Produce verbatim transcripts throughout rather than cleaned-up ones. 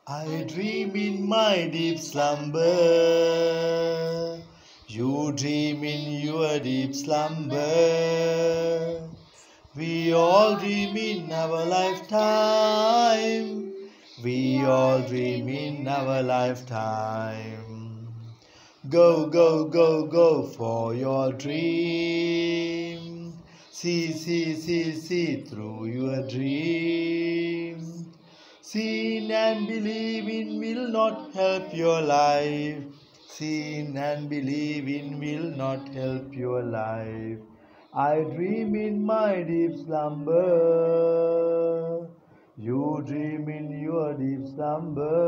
I dream in my deep slumber. You dream in your deep slumber. We all dream in our lifetime. We all dream in our lifetime. Go, go, go, go for your dream. See, see, see, see through your dream. Seen and believe in will not help your life. Seen and believe in will not help your life. I dream in my deep slumber. You dream in your deep slumber.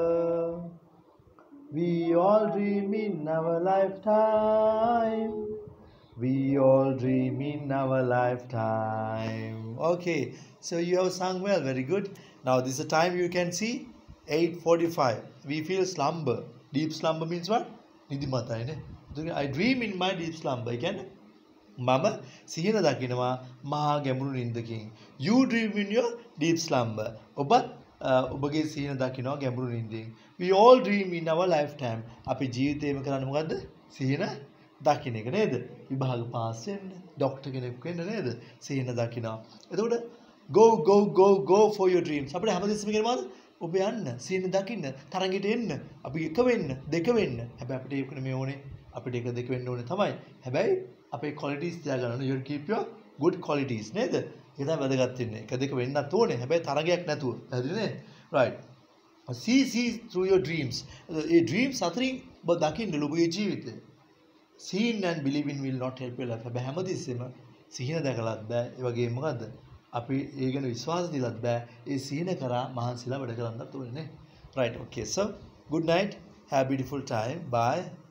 We all dream in our lifetime. We all dream in our lifetime. Okay, so you have sung well, very good. Now this is the time you can see eight forty-five. We feel slumber. Deep slumber means what? නිදිමතයි නේ. I dream in my deep slumber. කියන්නේ මම සිහින දකිනවා මහා ගැඹුරු නිින්දකින්. You dream in your deep slumber. ඔබත් ඔබගේ සිහින දකිනවා ගැඹුරු නිින්දෙන්. We all dream in our lifetime. අපි ජීවිතේම කරන්නේ මොකද්ද? සිහින දකින්න එක නේද? විභාග පාස් වෙන්න, ડોක්ටර් කෙනෙක් වෙන්න නේද? සිහින දකිනවා. එතකොට go go go go for your dreams. අපිට හැමදෙස්සම කියන්නේ මොකද්ද? ඔබ යන්න, සිහින දකින්න, තරඟයට එන්න, අපි එක වෙන්න, දෙක වෙන්න. හැබැයි අපිට ඒක නෙමෙයි ඕනේ. අපිට එක දෙක වෙන්න ඕනේ තමයි. හැබැයි අපේ qualities තියාගන්න ඕනේ. You keep your good qualities නේද? ඒක තමයි වැදගත් වෙන්නේ. එක දෙක වෙන්නත් ඕනේ. හැබැයි තරඟයක් නැතුව. හරිද නේ? Right. See see through your dreams. A dreams අතරින් ඔබ දකින්න ඔබගේ ජීවිතේ. Seeing and believing will not help your life. හැබැයි හැමදෙස්සෙම සිහින දැකලත් බෑ. ඒ වගේම මොකද්ද? අපි ඒ ගැන විශ්වාස දීලත් බෑ. ඒ සිහින කරා මහන්සිලා වැඩ කරන්නත් ඕනේ නේ. Right. Okay. So good night. Have a beautiful time. Bye.